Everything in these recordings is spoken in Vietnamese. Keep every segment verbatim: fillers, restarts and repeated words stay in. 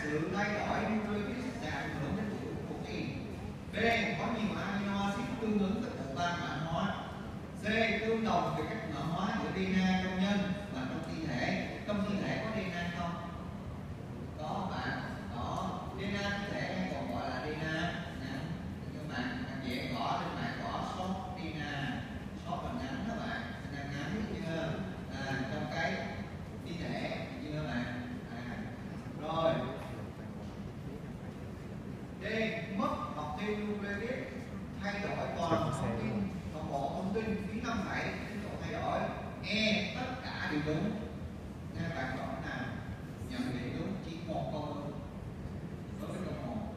sự thay đổi nucleic sẽ ảnh hưởng đến chuỗi protein. B. Có nhiều amino acid tương ứng với bộ ba mã hóa. C. Tương đồng về cách mã hóa giữa đê en a trong nhân và trong thi thể. Trong thi thể có đê en a không? Có bạn, có. đê en a thi thể hay còn gọi là đê en a ngắn. Các bạn dễ gõ lên mạng gõ short đê en a, short là ngắn các bạn, đê en a ngắn chưa? À, trong cái thi thể chưa các bạn? À, rồi. D. Mất học thêm nucleic thay đổi toàn thông tin, toàn bộ thông tin phí năm bảy tiến độ thay đổi. E. Tất cả đều đúng. Nghe bạn chọn nào? Nhận định đúng chỉ một câu đúng. Đối với câu một.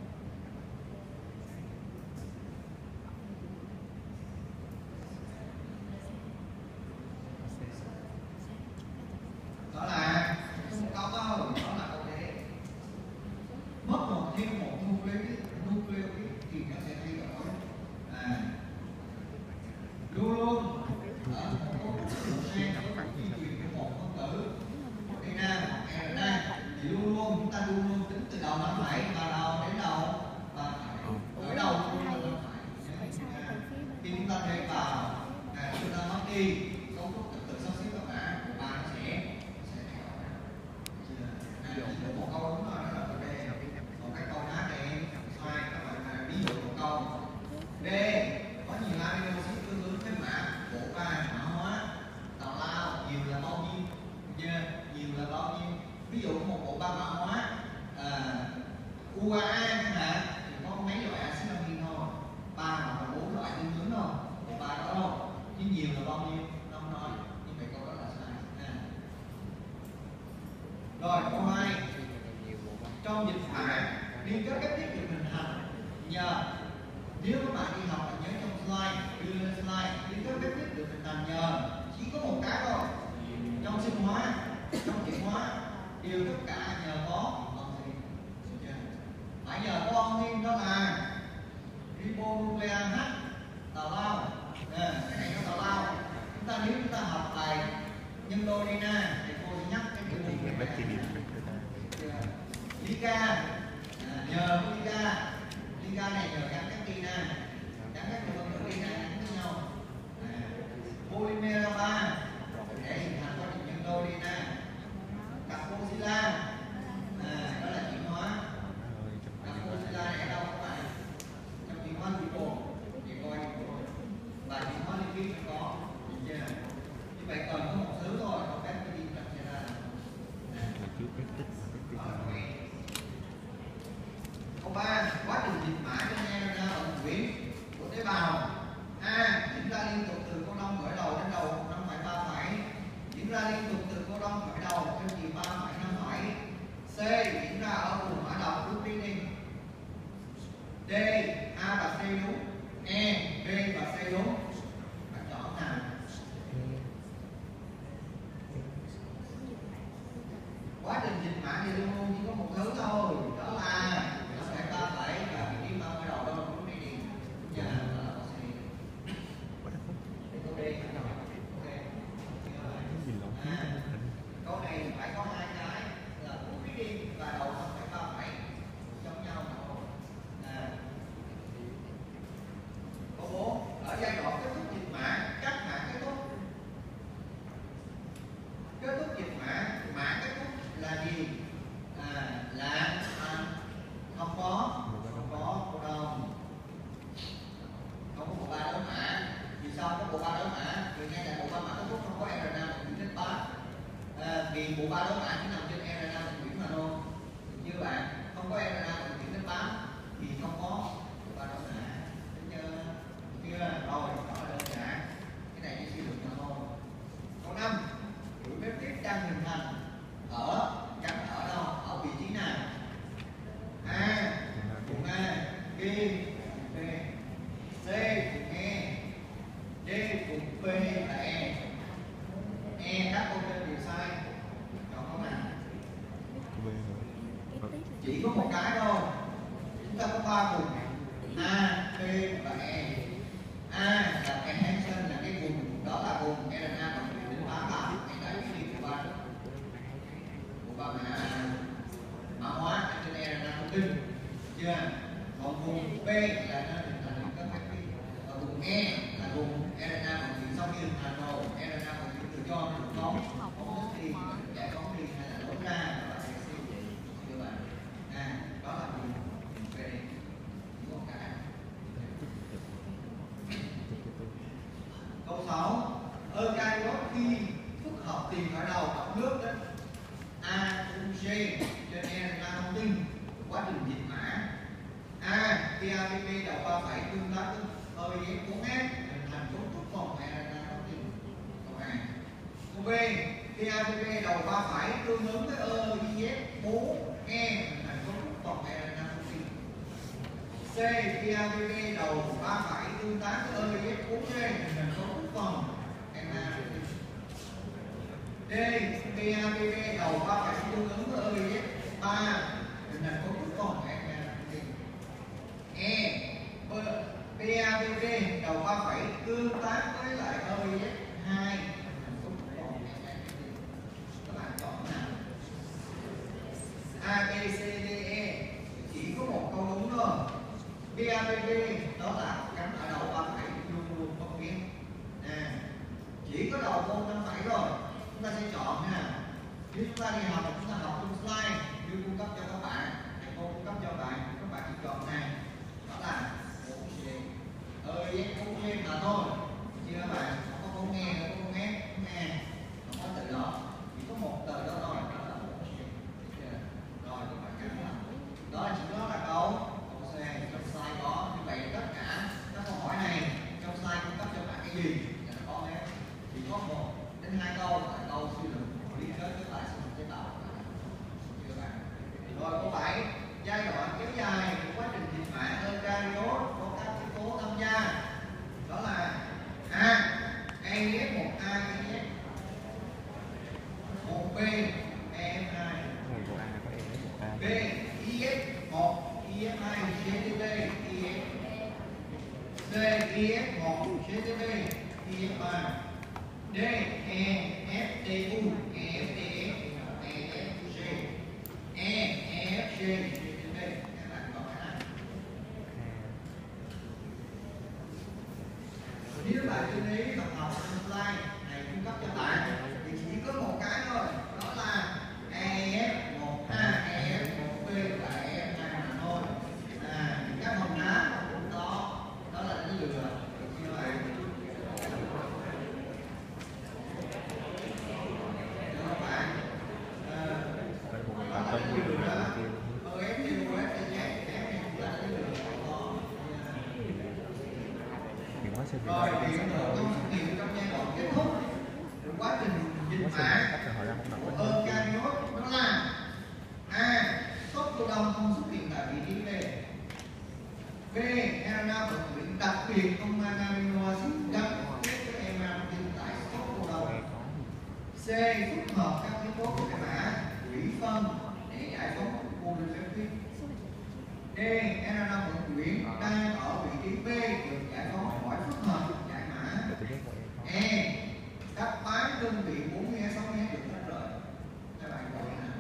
Đó là không câu đâu, đó là câu D. Mất một thêm một nucleic nucleic thì nó sẽ thay đổi. À, luôn luôn ở một cấu trúc gen có di truyền của một phân tử đê en a hoặc rờ en a thì luôn luôn chúng ta luôn luôn tính từ đầu năm bảy vào đầu đến đầu và ở đầu luôn là năm bảy. Khi chúng ta thêm vào à, chúng ta mất đi cấu trúc trật tự sắp xếp các bạn của ba nó sẽ sẽ thay đổi. À, chỉ có một câu đúng rồi, đó là câu D. Còn cái câu khác thì sai các bạn. À, ví dụ một câu D. Có nhiều amino acid tương ứng với mã bộ ba mã hóa. Tào lao nhiều là bao nhiêu? Yeah, nhiều là bao nhiêu? Ví dụ một bộ ba mã hóa à, u a a chẳng hạn thì có mấy loại axit amin thôi, ba hoặc là bốn loại tương ứng thôi, bộ ba đó thôi. Chứ nhiều là bao nhiêu? Không nói. Như vậy câu đó là sai. À. Rồi câu hai. Trong dịch phản liên kết kết tiếp được hình thành nhờ, nếu các bạn đi học nhớ trong slide, đưa lên slide, liên kết kết tiếp được hình thành nhờ chỉ có một cái thôi. Trong sinh hóa, trong chuyển hóa đều tất cả nhờ có oxy. Phải nhờ có oxy, đó là ribonucleic H, tào lao. À, cái này nó tào lao. Chúng ta nếu chúng ta học bài nhân đôi đê en a thì cô sẽ nhắc cái ribonucleic Liga, à, nhờ Liga, Liga này nhờ gắn các tina, gắn các phân tử tina gắn với nhau. À, polymer ba để hình thành quá trình nhân đôi đê en a. Carboxyla, à, đó là chuyển hóa. Carboxyla này ở đâu các bạn? Trong chuyển hóa lipo, thì coi lipo. Và chuyển hóa lipid có, được chưa? Như vậy cần có một thứ thôi, còn các cái đi đặt ra. Câu ba. Quá trình dịch mã trên rờ en a vận chuyển của tế bào. A. Diễn ra liên tục từ cô đông khởi đầu đến đầu năm phẩy ba phẩy. Diễn ra liên tục từ cô đông khởi đầu theo chiều ba phẩy năm phẩy. C. Diễn ra ở vùng hỏa độc protein. D. A và C đúng. E. B và C đúng. Bạn chọn nào? Quá trình dịch mã thì luôn luôn chỉ có một thứ thôi, đó là nó phải ba phẩy và vị trí ba khởi đầu đâu cũng đi đi. Giờ đó là oxy. Câu D. À, câu này phải có hai cái là protein và đầu năm phẩy ba phẩy giống nhau thôi. À. Câu bốn. Ở giai đoạn kết thúc dịch mã, các mã kết thúc. Kết thúc dịch mã, mã kết thúc là gì? À, là à, không có không có cô đông, không có bộ ba đối mã. Vì sao có bộ ba đối mã? Vì ngay tại bộ ba mã kết thúc không có rờ en a vận chuyển đến bát. À, vì bộ ba đối mã chỉ nằm trên rờ en a vận chuyển mà thôi. Được chưa bạn? Không có rờ en a vận chuyển đến bát thì không có bộ ba đối mã. Được chưa? Được chưa? Rồi, đó là đơn giản. Cái này chỉ suy luận mà thôi. Câu năm. Chuỗi peptide đang hình thành ở gắn ở đâu, ở vị trí nào? A vùng A, B vùng B, C vùng E, D vùng B và E. E các câu trên đều sai. Chọn câu nào? Chỉ có một cái thôi. Chúng ta có ba vùng A, B và E. A là enhancer, là cái vùng đó là vùng rờ en a vận chuyển đến bám vào cái đại lý của ba. Của ba mã mã hóa trên tinh, chưa? Còn vùng B là nó hình thành những các peptide. Ở vùng E là vùng rờ en a vận chuyển sau khi hình thành rồi, rờ en a vận chuyển từ cho đến được phóng, phóng đi, giải phóng đi hay là đổ ra là acid, chưa bạn? À, đó là vùng B. Có cả. Câu sáu, eukaryote khi phức hợp tìm khởi đầu cộng nước đến A, U, G trên rờ en a thông tin quá trình dịch mã. A, khi a tê pê đầu ba phẩy tương tác với o bê ép bốn S hình thành cấu trúc vòng rờ en a thông tin. Câu A. Câu B, khi a tê pê đầu ba phẩy tương ứng với o bê ép bốn E hình thành cấu trúc vòng rờ en a thông tin. C, khi a tê pê đầu ba phẩy tương tác với o bê ép bốn G hình thành cấu trúc vòng rờ en a thông tin. D, khi a tê pê đầu ba phẩy tương ứng với o bê ép ba hình thành cấu trúc vòng rờ en a thông tin. E, pê a tê pê đầu ba phẩy tương tác với lại o bê ép hai hình thành cấu trúc vòng rờ en a thông tin. Các bạn chọn nào? A, B, C, D, E chỉ có một câu đúng thôi. pê a tê pê đó là cắm ở đầu ba phẩy luôn luôn có biến. À, chỉ có đầu môn năm phẩy rồi, chúng ta sẽ chọn nha. Nếu chúng ta đi học chúng ta học trong slide như cung cấp cho các bạn, thầy cô cung cấp cho bạn, các bạn chỉ chọn này, đó là bốn G, o bê ép bốn G mà thôi. Chứ các bạn không có bốn nghe nữa, bốn nghe, bốn nghe, không có từ đó, chỉ có một từ đó thôi, đó là bốn G. Rồi các bạn cắm vào. Đó là chỉ đó là câu câu C trong slide có. Như vậy tất cả các câu hỏi này trong slide cung cấp cho bạn cái gì là nó có hết. Chỉ có một đến hai câu là câu suy luận liên kết với lại sinh học chế tạo. Chưa bạn? Rồi câu bảy, giai đoạn kéo dài của quá trình dịch mã eukaryote có các yếu tố tham gia. Đó là A, a ép một A, a ép một B, a ép hai. B, i ép một, i ép hai, giê tê pê, i ép. C, i ép một, giê tê pê, i ép ba. D, E, F, D, U, E, F, D, F, E, F, G, E, E, F, G, G, T, các bạn có cái này. Nếu bạn chú ý tập học trong slide này cung cấp cho bạn thì chỉ có một cái thôi, đó là E, F, một A, E, F, một B và E, F hai mà thôi. À, những các hòn đá cũng có, đó là đánh lừa. Được chưa bạn? Rồi, hiện tượng công xuất hiện trong giai đoạn kết thúc quá trình dịch mã của eukaryote đó là A, cytoplasm không xuất hiện tại vị trí B. B, rờ en a vận chuyển đặc biệt không mang amino acid gắn kết với em rờ en a tại cytoplasm. C, phức hợp các yếu tố của mã thủy phân để giải phóng polypeptide. D, rờ en a vận chuyển đang ở vị trí B được giải phóng khỏi phức hợp giải mã. E, các bán đơn vị bốn nghe sáu nghe được tách rời. Các bạn gọi là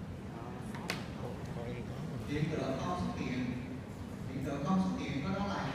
hiện tượng không xuất hiện. Hiện tượng không xuất hiện có đó là